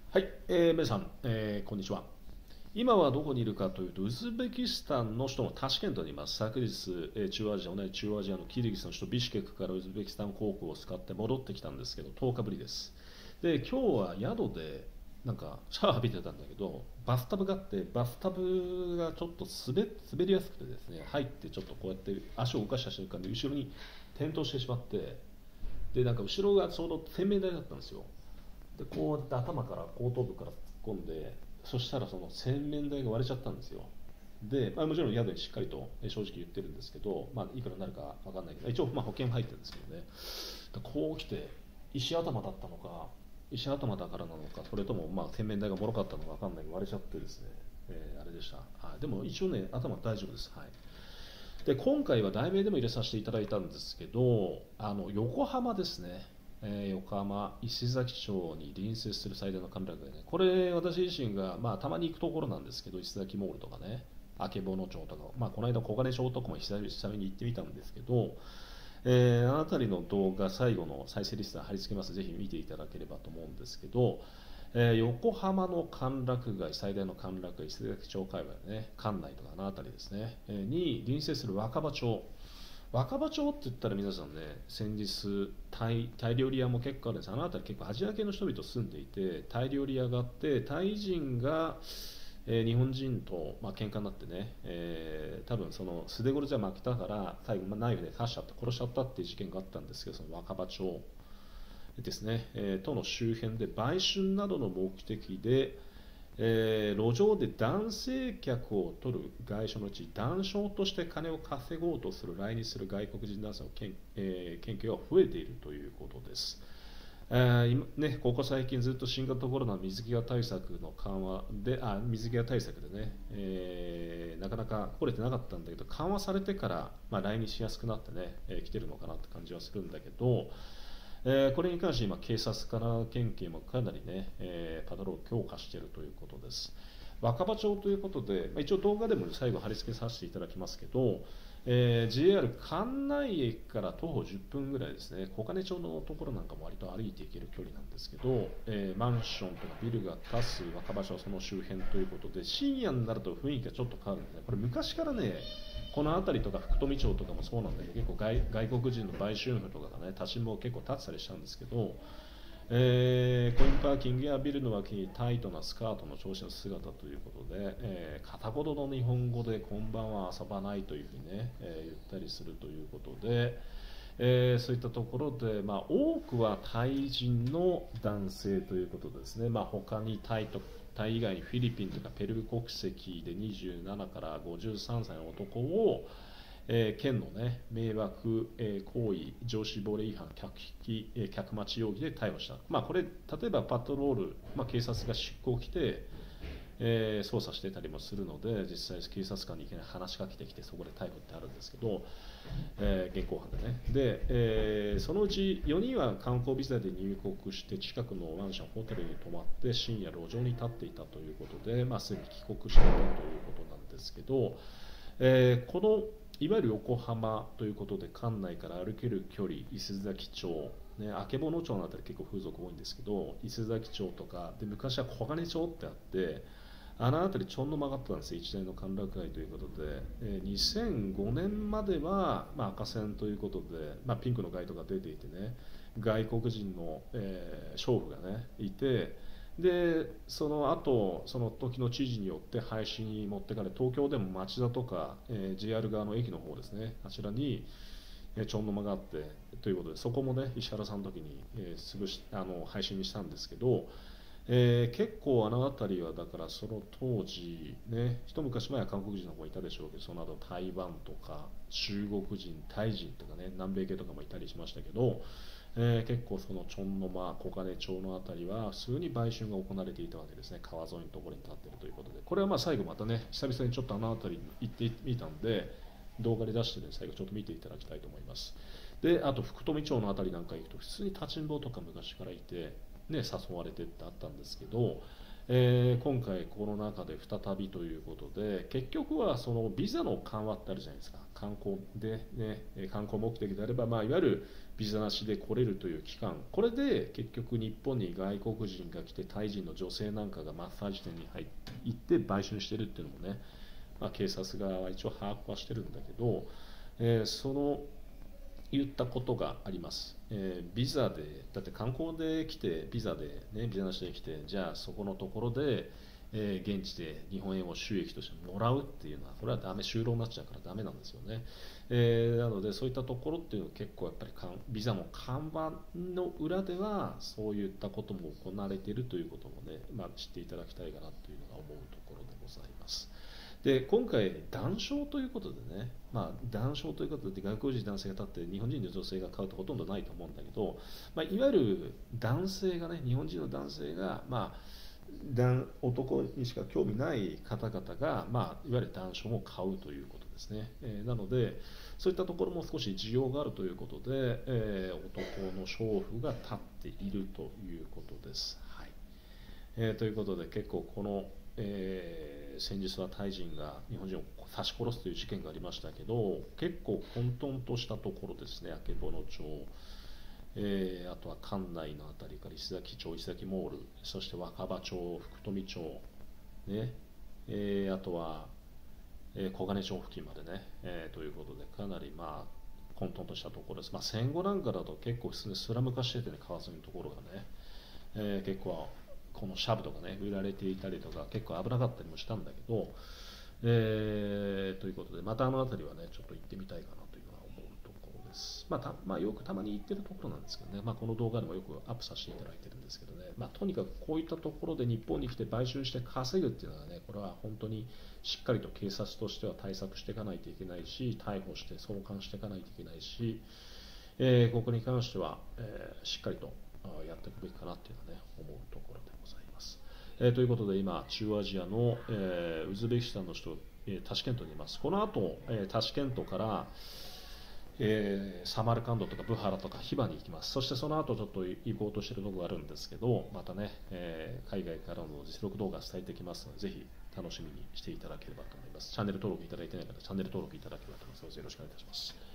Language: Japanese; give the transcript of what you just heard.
はい、皆さん、こんにちは。今はどこにいるかというと、ウズベキスタンの首都のタシケントにいます。昨日、中央アジア、同じ中央アジアのキルギスの首都ビシュケクからウズベキスタン航空を使って戻ってきたんですけど、10日ぶりです。で、今日は宿でなんかシャワー浴びてたんだけど、バスタブがあって、バスタブがちょっと滑りやすくてですね、入ってちょっとこうやって足を動かした瞬間で後ろに転倒してしまって、で、なんか後ろがちょうど洗面台だったんですよ。でこうやって頭から後頭部から突っ込んで、そしたらその洗面台が割れちゃったんですよ。で、もちろん宿にしっかりと正直言ってるんですけど、いくらになるか分かんないけど、一応保険入ってるんですけどね。こう来て石頭だったのか、石頭だからなのか、それとも洗面台がもろかったのか分かんないけど割れちゃってですね、あれでした。でも一応ね、頭大丈夫です。はい。で今回は題名でも入れさせていただいたんですけど、横浜ですね、横浜石崎町に隣接する最大の歓楽街ね、これ私自身が、たまに行くところなんですけど、石崎モールとかね、曙町とか、この間小金町とかも久々に行ってみたんですけど、あの辺りの動画最後の再生リストに貼り付けます。ぜひ見ていただければと思うんですけど、横浜の歓楽街、最大の歓楽街、石崎町界隈ね、関内とかあの辺りですね、に隣接する若葉町。若葉町って言ったら皆さんね、先日タイ料理屋も結構あるんです。あの辺り結構アジア系の人々住んでいて、タイ料理屋があって、タイ人が、日本人と、喧嘩になってね、多分その素手殺しは負けたから最後、ナイフで刺しちゃった殺しちゃったっていう事件があったんですけど、その若葉町ですね、との周辺で売春などの目的で、路上で男性客を取る外傷のうち、男性として金を稼ごうとする来日する外国人男性の検挙が増えているということです。今ね、ここ最近ずっと新型コロナ水際対策の緩和で、水際対策でね、なかなか来れてなかったんだけど、緩和されてから、来日しやすくなってね、来てるのかなって感じはするんだけど、これに関して今、警察から県警もかなりね、パトロールを強化しているということです。若葉町ということで、一応動画でも最後貼り付けさせていただきますけど、JR 関内駅から徒歩10分ぐらいですね、小金町のところなんかも割と歩いていける距離なんですけど、マンションとかビルが建つ若葉町その周辺ということで、深夜になると雰囲気がちょっと変わるんですね。これ昔からね、この辺りとか福富町とかもそうなんだけど、結構外国人の売春婦とかがね、立ちんぼを結構立ってたりしたんですけど、コインパーキングやビルの脇にタイトなスカートの調子の姿ということで、片言の日本語でこんばんは遊ばないというふうにね、言ったりするということで、そういったところで、多くはタイ人の男性ということですね。他にタイ以外にフィリピンとかペルー国籍で27から53歳の男を、県の、ね、迷惑、行為、常習暴力違反、客待ち容疑で逮捕した、これ、例えばパトロール、警察が出向来て、捜査してたりもするので、実際、警察官にいきなり話しかけてきて、そこで逮捕ってあるんですけど、現行犯でね。で、そのうち4人は観光ビザで入国して、近くのマンション、ホテルに泊まって、深夜、路上に立っていたということで、すでに帰国していたということなんですけど、このいわゆる横浜ということで、関内から歩ける距離、伊勢崎町、ね、曙町のあたり結構風俗多いんですけど、伊勢崎町とかで、昔は小金町ってあって、あの辺りちょんの曲がってたんですよ、一大の歓楽街ということで、2005年までは、赤線ということで、ピンクの街灯が出ていてね、外国人の、娼婦がねいて、でその後その時の知事によって廃止に持ってかれ、東京でも町田とか、JR 側の駅の方ですね、あちらに、ちょんの間があってということで、そこもね石原さんの時に、潰し廃止にしたんですけど、結構あの辺りはだからその当時ね、一昔前は韓国人の方いたでしょうけど、その後台湾とか中国人、タイ人とかね、南米系とかもいたりしましたけど、結構そのチョンの間、小金町の辺りは普通に売春が行われていたわけですね。川沿いのところに立っているということで、これは最後またね、久々にちょっとあの辺りに行ってみたんで、動画で出してるんで最後ちょっと見ていただきたいと思います。で、あと福富町の辺りなんか行くと普通に立ちんぼとか昔からいて、ね、誘われてってあったんですけど、 今回コロナ禍で再びということで、結局はそのビザの緩和ってあるじゃないですか。観光で、ね、観光目的であれば、いわゆるビザなしで来れるという期間、これで結局日本に外国人が来て、タイ人の女性なんかがマッサージ店に入って行って売春してるっていうのもね、警察側は一応把握はしてるんだけど、その言ったことがあります、ビザで、だって観光で来て、ビザで、ね、ビザなしで来て、じゃあそこのところで、現地で日本円を収益としてもらうっていうのは、これはダメ、就労になっちゃうからダメなんですよね。なので、そういったところっていうのは結構やっぱりビザの看板の裏では、そういったことも行われているということもね、知っていただきたいかなというのが思うところでございます。で今回、談笑ということでね、談笑ということで外国人男性が立って日本人の女性が買うとほとんどないと思うんだけど、いわゆる男性がね、日本人の男性が、男にしか興味ない方々が、いわゆる談笑を買うということですね。なので、そういったところも少し需要があるということで、男の娼婦が立っているということです。はい。ということで、結構この、先日はタイ人が日本人を刺し殺すという事件がありましたけど、結構混沌としたところですね、曙町、あとは関内の辺りから石崎町、石崎モール、そして若葉町、福富町、ねあとは、小金町付近までね、ということで、かなり混沌としたところです。戦後なんかだと結構スラム化しててね、川沿いのところがね、結構このシャブとかね売られていたりとか結構危なかったりもしたんだけど、ということでまたあの辺りはねちょっと行ってみたいかなというのは思うところです。よくたまに行ってるところなんですけどね、この動画でもよくアップさせていただいてるんですけどね、とにかくこういったところで日本に来て売春して稼ぐっていうのはね、これは本当にしっかりと警察としては対策していかないといけないし、逮捕して送還していかないといけないし、ここに関しては、しっかりとやっていくべきかなっていうのはね思うところでございます。ということで今中央アジアの、ウズベキスタンの首都、タシケントにいます。この後、タシケントから、サマルカンドとかブハラとかヒバに行きます。そしてその後ちょっと行こうとしているところがあるんですけど、またね、海外からの実力動画伝えていきますので、ぜひ楽しみにしていただければと思います。チャンネル登録いただいてない方、チャンネル登録いただければと思いますので、よろしくお願いいたします。